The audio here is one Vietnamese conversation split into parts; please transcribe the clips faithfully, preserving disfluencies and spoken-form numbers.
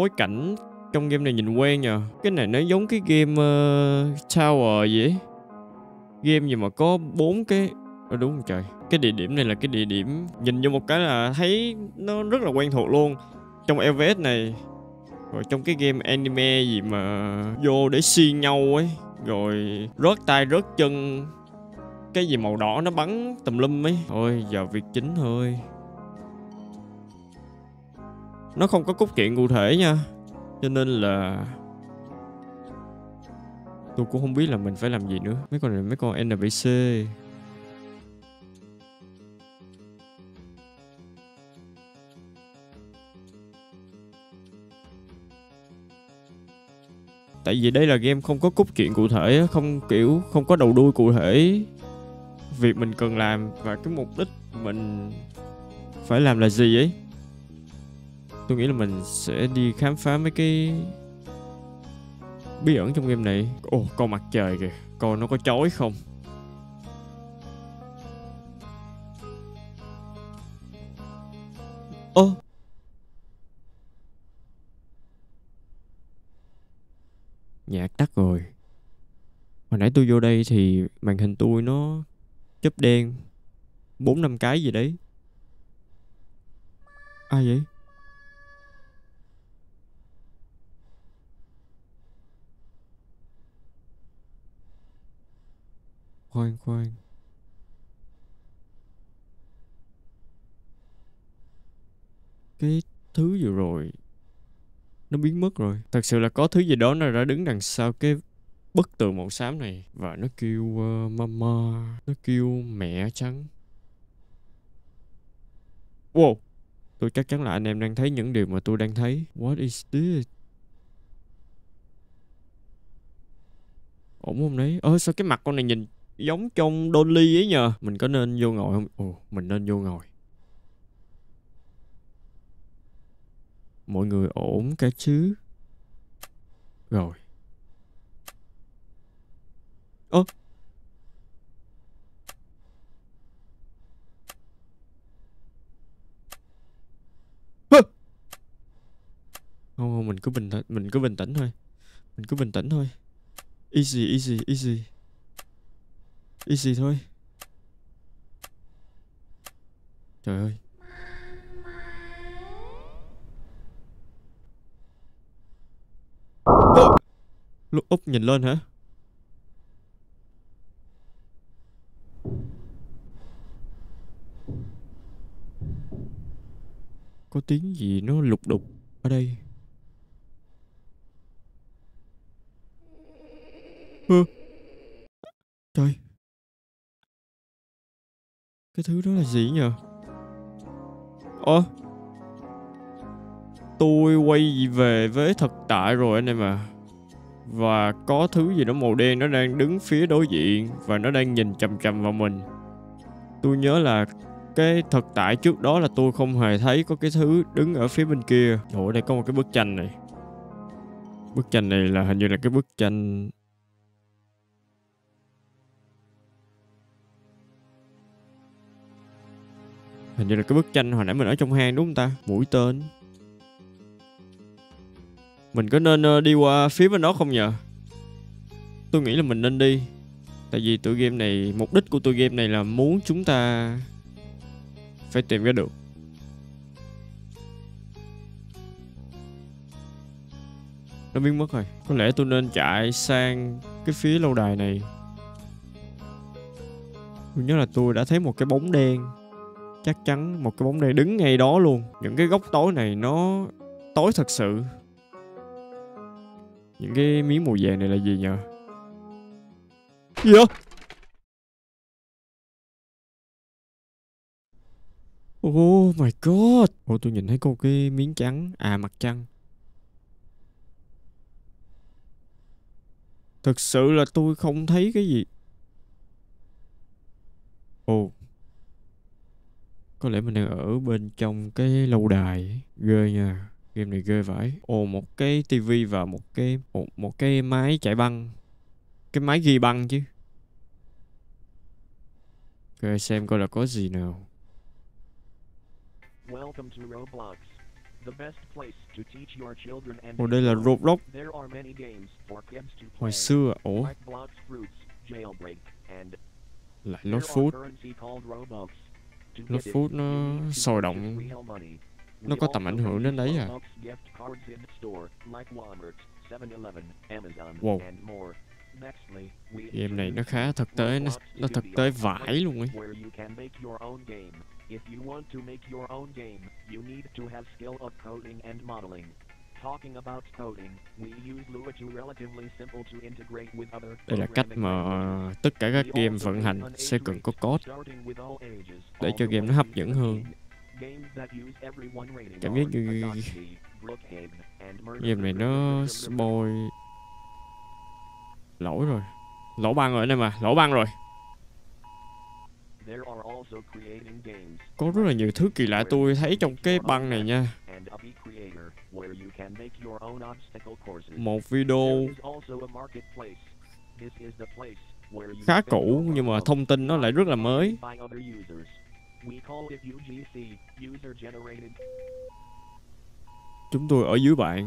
bối cảnh trong game này nhìn quen nhờ. Cái này nó giống cái game uh, Tower gì ấy. Game gì mà có bốn cái... Ờ đúng không trời. Cái địa điểm này là cái địa điểm nhìn vô một cái là thấy nó rất là quen thuộc luôn. Trong lờ vê ét này, rồi trong cái game anime gì mà vô để xuyên nhau ấy, rồi rớt tay rớt chân, cái gì màu đỏ nó bắn tùm lum ấy. Thôi giờ việc chính thôi. Nó không có cốt truyện cụ thể nha, cho nên là tôi cũng không biết là mình phải làm gì nữa. Mấy con này mấy con en pê xê. Tại vì đây là game không có cốt truyện cụ thể, không kiểu không có đầu đuôi cụ thể việc mình cần làm và cái mục đích mình phải làm là gì ấy. Tôi nghĩ là mình sẽ đi khám phá mấy cái bí ẩn trong game này. Ồ, con mặt trời kìa, coi nó có chói không. Ơ, nhạc tắt rồi. Hồi nãy tôi vô đây thì màn hình tôi nó chớp đen bốn năm cái gì đấy. Ai vậy? Khoan khoan. Cái thứ vừa rồi nó biến mất rồi. Thật sự là có thứ gì đó nó đã đứng đằng sau cái bức tường màu xám này. Và nó kêu uh, mama. Nó kêu mẹ trắng. Wow. Tôi chắc chắn là anh em đang thấy những điều mà tôi đang thấy. What is this? Ổn không đấy? Ơ sao cái mặt con này nhìn giống trong Dolly ấy nhờ. Mình có nên vô ngồi không? Ồ, mình nên vô ngồi. Mọi người ổn cả chứ? Rồi. Ơ. Không, không, mình cứ bình tĩnh, mình cứ bình tĩnh thôi. Mình cứ bình tĩnh thôi. Easy, easy, easy. Easy thôi. Trời ơi. Ơ! Lúc Úc nhìn lên hả? Có tiếng gì nó lục đục ở đây. Ơ. Trời. Cái thứ đó là gì nhờ? Ơ. Tôi quay về với thực tại rồi anh em à. Và có thứ gì đó màu đen nó đang đứng phía đối diện. Và nó đang nhìn chằm chằm vào mình. Tôi nhớ là cái thực tại trước đó là tôi không hề thấy có cái thứ đứng ở phía bên kia. Ủa, đây có một cái bức tranh này. Bức tranh này là hình như là cái bức tranh... Hình như là cái bức tranh hồi nãy mình ở trong hang đúng không ta? Mũi tên. Mình có nên uh, đi qua phía bên đó không nhờ? Tôi nghĩ là mình nên đi. Tại vì tụi game này, mục đích của tụi game này là muốn chúng ta phải tìm ra được. Nó biến mất rồi. Có lẽ tôi nên chạy sang cái phía lâu đài này. Tôi nhớ là tôi đã thấy một cái bóng đen. Chắc chắn một cái bóng đen đứng ngay đó luôn. Những cái góc tối này nó tối thật sự. Những cái miếng màu vàng này là gì nhờ? Gì vậy? Oh my god. Ồ, tôi nhìn thấy có một cái miếng trắng. À, mặt trăng. Thực sự là tôi không thấy cái gì. Ồ. Có lẽ mình đang ở bên trong cái lâu đài. Ghê nha. Game này ghê vãi. Ồ, một cái tivi và một cái một, một cái máy chạy băng. Cái máy ghi băng chứ. Ok, xem coi là có gì nào. Welcome to Roblox. Ồ, đây là Roblox. Hồi xưa, ủa? Lại Lost Food. Lost Food nó sôi động. Nó có tầm ảnh hưởng đến đấy à? Wow. Game này nó khá thực tế, nó, nó thực tế vãi luôn ấy. Đây là cách mà tất cả các game vận hành sẽ cần có code để cho game nó hấp dẫn hơn. Cảm giác như game này nó spoil. Lỗi rồi. Lỗ băng rồi anh em à, lỗ băng rồi. Có rất là nhiều thứ kỳ lạ tôi thấy trong cái băng này nha. Một video khá cũ nhưng mà thông tin nó lại rất là mới. Chúng tôi ở dưới bạn.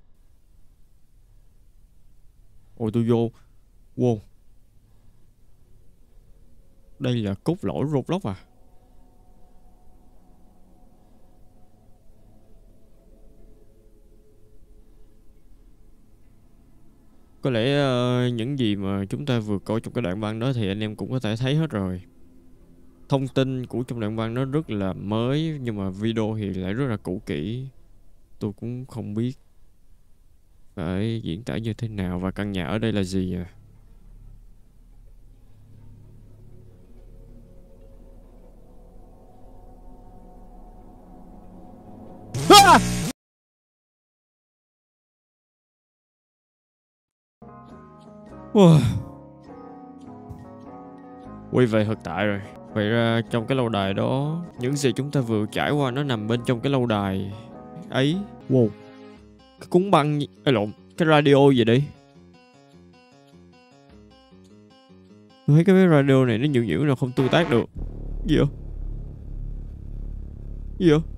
Ôi tôi vô. Wow. Đây là cốt lõi Roblox à? Có lẽ uh, những gì mà chúng ta vừa coi trong cái đoạn băng đó thì anh em cũng có thể thấy hết rồi. Thông tin của trong đoạn băng nó rất là mới, nhưng mà video thì lại rất là cũ kỹ. Tôi cũng không biết phải diễn tả như thế nào, và căn nhà ở đây là gì à? À! Wow. Quay về thực tại rồi. Vậy ra trong cái lâu đài đó, những gì chúng ta vừa trải qua nó nằm bên trong cái lâu đài ấy. Wow. Cái cuốn băng... Ê lộn, cái radio gì đi. Tôi thấy cái radio này nó nhiều nhiễu nào không tương tác được. Gì vậy? Gì vậy?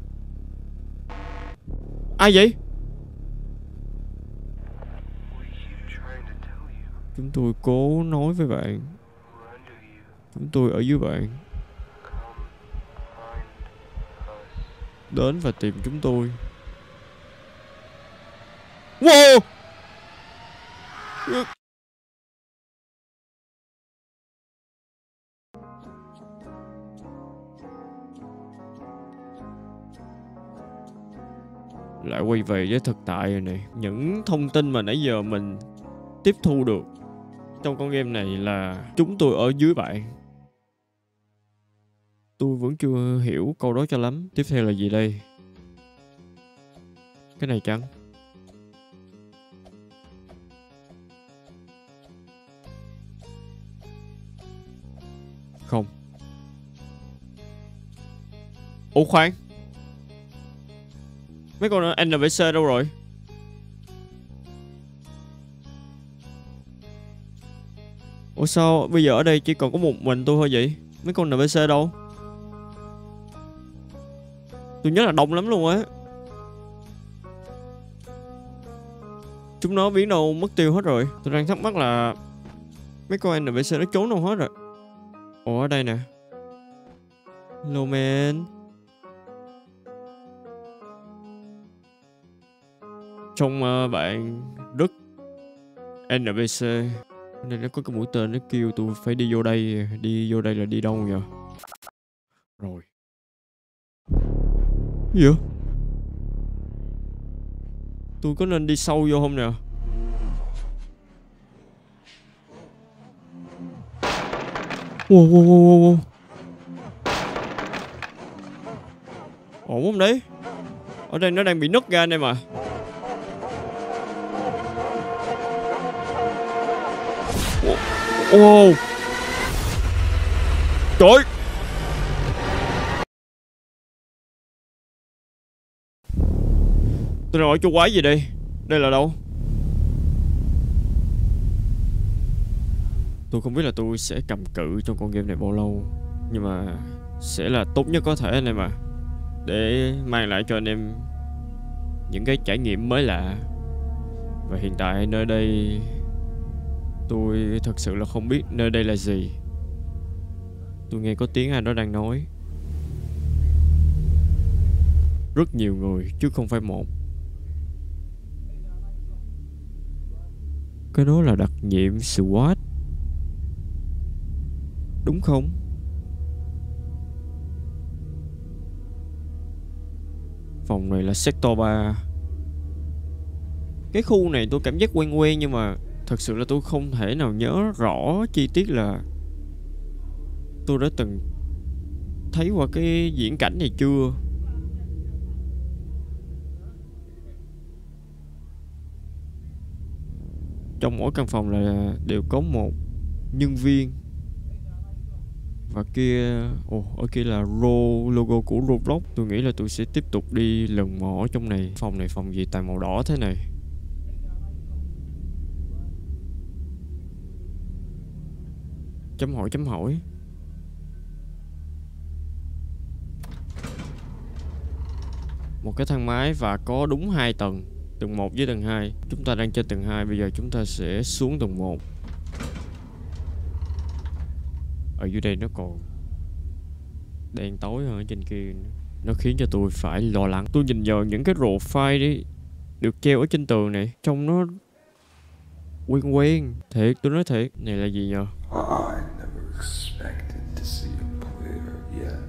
Ai vậy? Chúng tôi cố nói với bạn. Chúng tôi ở dưới bạn. Đến và tìm chúng tôi. Wow! Lại quay về với thực tại rồi này. Những thông tin mà nãy giờ mình tiếp thu được trong con game này là chúng tôi ở dưới bạn. Tôi vẫn chưa hiểu câu đó cho lắm. Tiếp theo là gì đây? Cái này chăng? Không. Ủa khoan, mấy con en pê xê đâu rồi? Ủa sao bây giờ ở đây chỉ còn có một mình tôi thôi vậy? Mấy con en pê xê đâu? Tôi nhớ là đông lắm luôn á. Chúng nó biến đâu mất tiêu hết rồi. Tôi đang thắc mắc là mấy con en pê xê nó trốn đâu hết rồi. Ủa ở đây nè. Hello man. Trông uh, bạn rất en pê xê nên nó có cái mũi tên nó kêu tôi phải đi vô đây. Đi vô đây là đi đâu vậy? Rồi. Gì vậy? Tôi có nên đi sâu vô không nè? Wow, wow, wow, wow. Ổn không đấy? Ở đây nó đang bị nứt ra anh em à. Wow. Trời ơi. Tôi đang ở chỗ quái gì đây? Đây là đâu? Tôi không biết là tôi sẽ cầm cự trong con game này bao lâu, nhưng mà sẽ là tốt nhất có thể anh em à, để mang lại cho anh em những cái trải nghiệm mới lạ. Và hiện tại nơi đây, tôi thật sự là không biết nơi đây là gì. Tôi nghe có tiếng ai đó đang nói. Rất nhiều người chứ không phải một. Cái đó là đặc nhiệm SWAT, đúng không? Phòng này là Sector ba. Cái khu này tôi cảm giác quen quen, nhưng mà thật sự là tôi không thể nào nhớ rõ chi tiết là tôi đã từng thấy qua cái diễn cảnh này chưa. Trong mỗi căn phòng là đều có một nhân viên. Và kia, ồ, oh, ở kia là Ro, logo của Roblox. Tôi nghĩ là tôi sẽ tiếp tục đi lần mò ở trong này. Phòng này phòng gì toàn màu đỏ thế này? Chấm hỏi chấm hỏi. Một cái thang máy và có đúng hai tầng, tầng một với tầng hai. Chúng ta đang trên tầng hai, bây giờ chúng ta sẽ xuống tầng một. Ở dưới đây nó còn đen tối hơn ở trên kia. Nó khiến cho tôi phải lo lắng. Tôi nhìn vào những cái rổ file đi được treo ở trên tường này, trông nó quen quen. Thiệt, tôi nói thiệt. Này là gì nhờ? I never expected to see a player yet.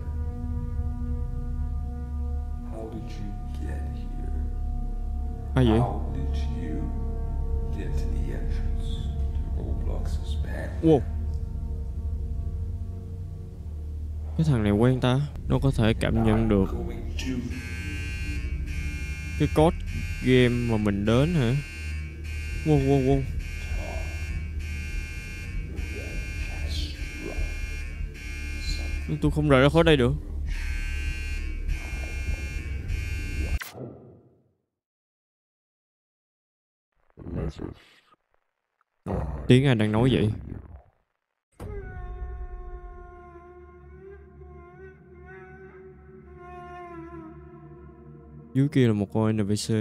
How did you get here? Ai vậy? How did you get to the entrance to Roblox's band? Wow. Cái thằng này quen ta. Nó có thể cảm nhận được cái code game mà mình đến hả? Wow wow wow. Tôi không rời ra khỏi đây được. Tiếng ai đang nói vậy? Dưới kia là một con en pê xê.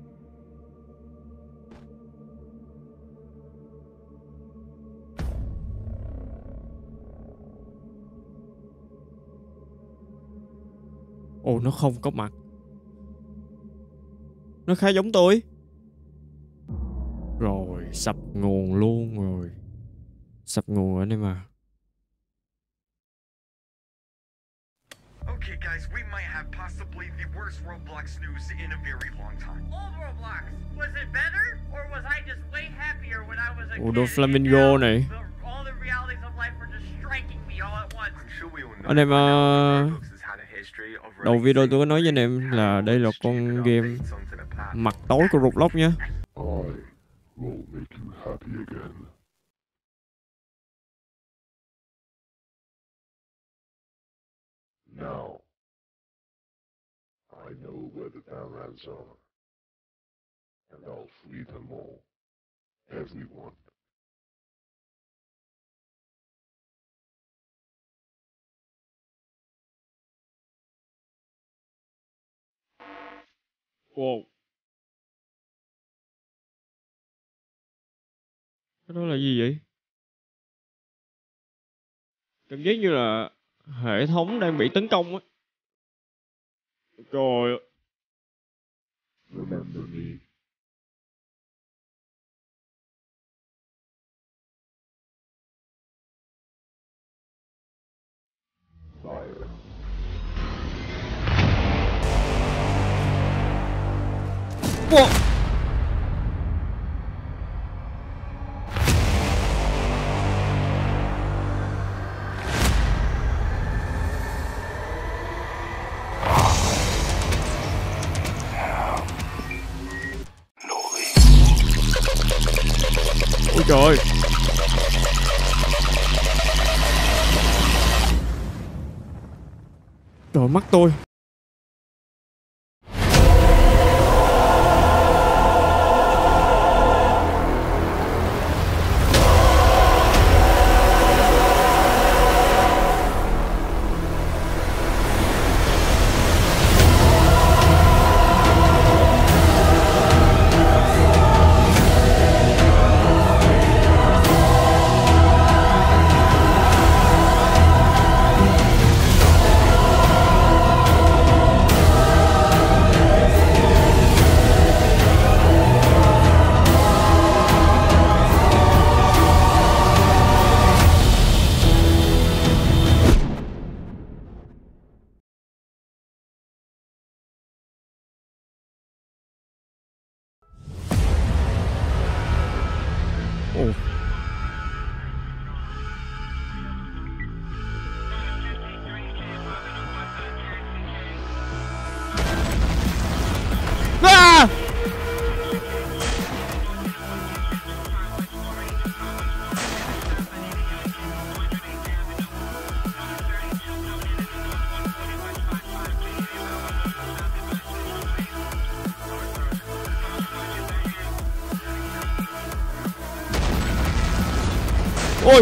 Ồ, nó không có mặt. Nó khá giống tôi. Rồi, sập nguồn luôn rồi. Sập nguồn ở đây mà. Okay, guys, we might have possibly the worst Roblox news in a very long time. Old Roblox, was it better, or was I just way happier when I was a Ủa, đồ kid? flamingo And now này. the- all the realities of life were just striking me all at once. I'm sure we all know Anh em, by now that uh, Roblox has had a history of đầu video tôi có nói với anh releasing em là đây là con stupid game updates onto the platform. mặt tối của Roblox nha. I will make you happy again. Now, I know where the Barons are, and I'll free them all. Everyone. Wow. Cái đó là gì vậy? Cảm giác như là hệ thống đang bị tấn công á. Trời ơi. Remember me. Fire. Wow. Ôi trời ơi. Trời, mắt tôi. Wow. À! Ôi,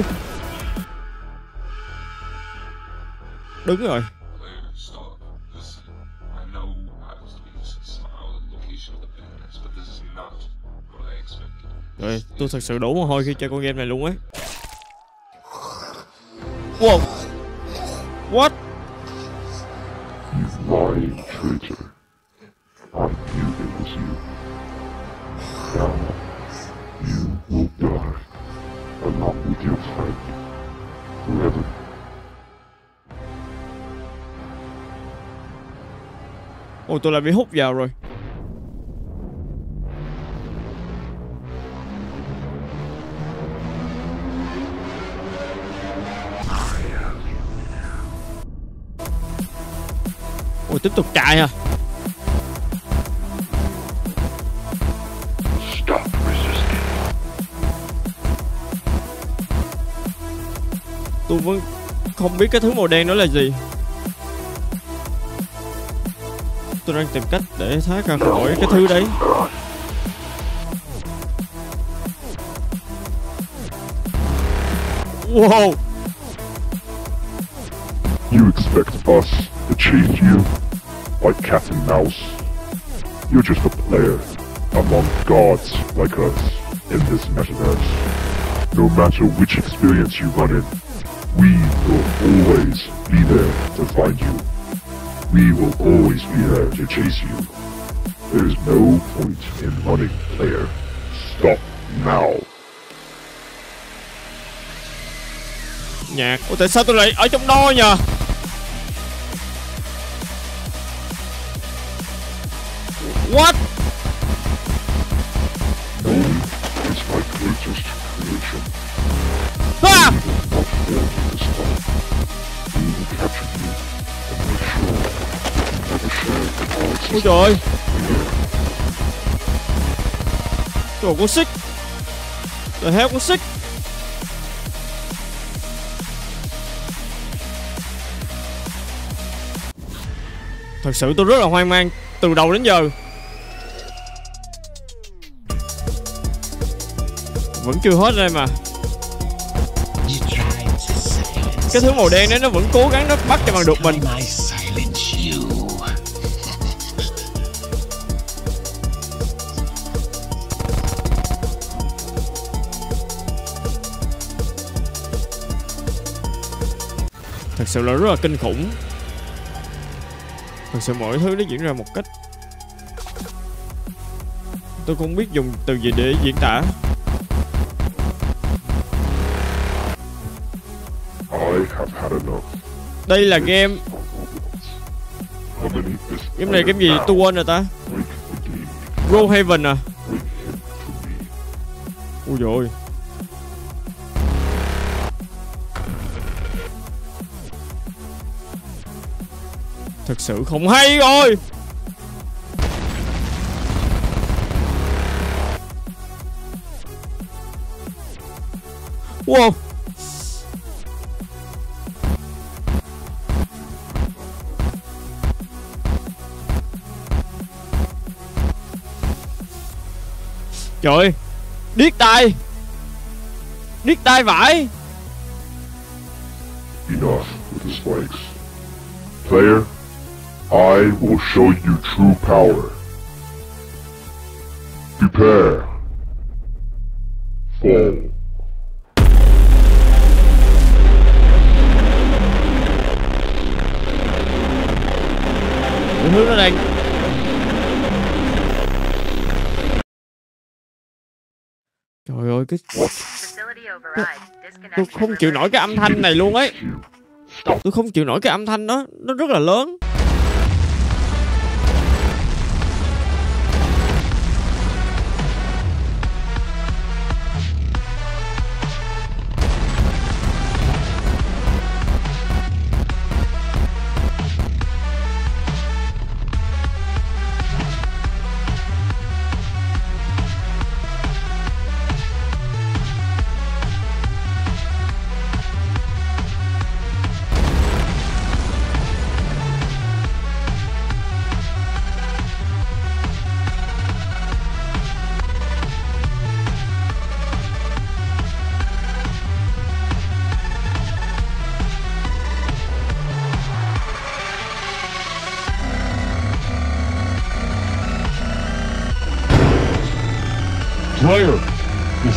đứng rồi. Stop. Listen. I know I was leaving smile at the location of the bandits, but this is not what I expected. Rồi, tôi thật sự đổ mồ hôi khi chơi con game này luôn ấy. Wow. What? You lying traitor. I knew it was you. Now, you will die, along with your friend, forever. Ôi, tôi lại bị hút vào rồi. Ôi, tiếp tục chạy à? Stop resisting. Tôi vẫn không biết cái thứ màu đen đó là gì. Tôi đang tìm cách để thoát ra khỏi cái thứ đấy. Wow. You expect us to chase you like cat and mouse? You're just a player among gods like us in this metaverse. No matter which experience you run in, we will always be there to find you. We will always be there to chase you. There is no point in running, player. Stop now. Nhạc. Ủa tại sao tôi lại ở trong đó nhờ? What? Knowing is my greatest creation. À! Not fail this time. We will capture you and make sure you never share our Ôi existence. trời ơi. Trời, con xích. Trời heo, con xích. Thật sự tôi rất là hoang mang từ đầu đến giờ. Vẫn chưa hết đây mà. Cái thứ màu đen đấy nó vẫn cố gắng nó bắt cho bằng được mình. Thật sự là rất là kinh khủng. Thật sự mọi thứ nó diễn ra một cách tôi không biết dùng từ gì để diễn tả. I have had enough. Đây là game. Eliminate this Game này game gì player tôi now. quên rồi ta. Break the game. Roll Haven à. Bring him to me. Ui dồi ôi. Thật sự không hay rồi. Wow. Trời ơi. Điếc tai. Điếc tai vãi. Enough with the spikes. Player, I will show you true power. Prepare. Fall. Cái thứ nó đang. Trời ơi cái tôi không chịu nổi cái âm thanh này luôn ấy. Tôi không chịu nổi cái âm thanh đó, nó rất là lớn.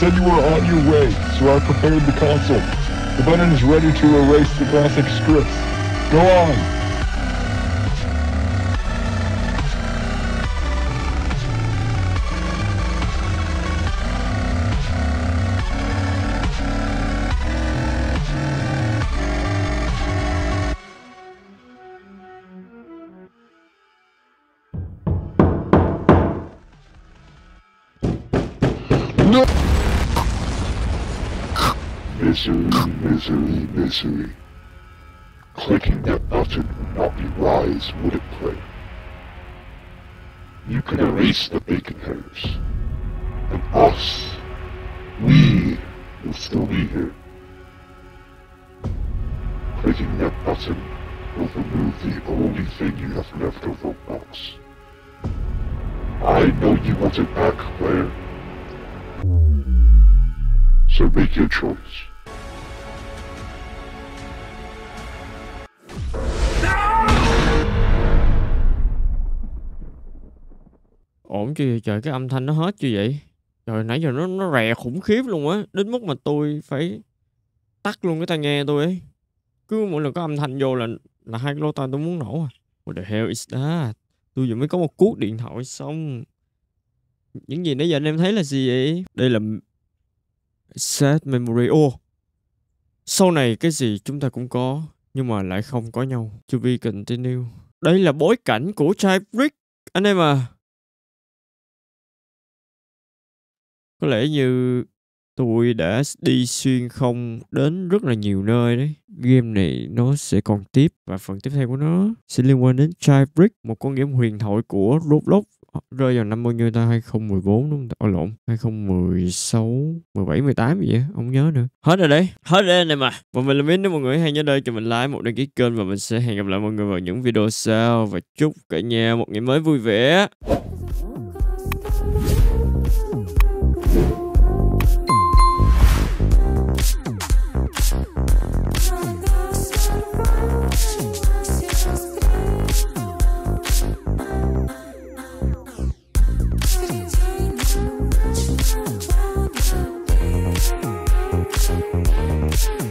said you were on your way, so I prepared the console. The button is ready to erase the classic scripts. Go on. No! Misery, misery, misery. Clicking that button would not be wise, would it, player? You could erase the bacon hairs. And us, we will still be here. Clicking that button will remove the only thing you have left of Roblox. I know you want it back, player. So make your choice. Ổn chưa vậy trời, cái âm thanh nó hết chưa vậy? Trời, nãy giờ nó nó rè khủng khiếp luôn á, đến mức mà tôi phải tắt luôn cái tai nghe tôi ấy. Cứ mỗi lần có âm thanh vô là là hai cái lỗ tai tôi muốn nổ à. What the hell is that? Tôi vừa mới có một cuốc điện thoại xong. Những gì nãy giờ anh em thấy là gì vậy? Đây là set memory. Ô, sau này cái gì chúng ta cũng có, nhưng mà lại không có nhau. To be continue. Đây là bối cảnh của Jailbreak anh em à. Có lẽ như tôi đã đi xuyên không đến rất là nhiều nơi đấy. Game này nó sẽ còn tiếp, và phần tiếp theo của nó sẽ liên quan đến Jailbreak, một con game huyền thoại của Roblox, rơi vào năm bao nhiêu ta? hai không một bốn đúng không? Ôi lộn, hai không một sáu, mười bảy, mười tám gì vậy? Không nhớ nữa. Hết rồi đấy. Hết rồi này mà. Và mình là Minh, nếu mọi người hay nhớ đây cho mình like, một đăng ký kênh, và mình sẽ hẹn gặp lại mọi người vào những video sau. Và chúc cả nhà một ngày mới vui vẻ. We'll be right back.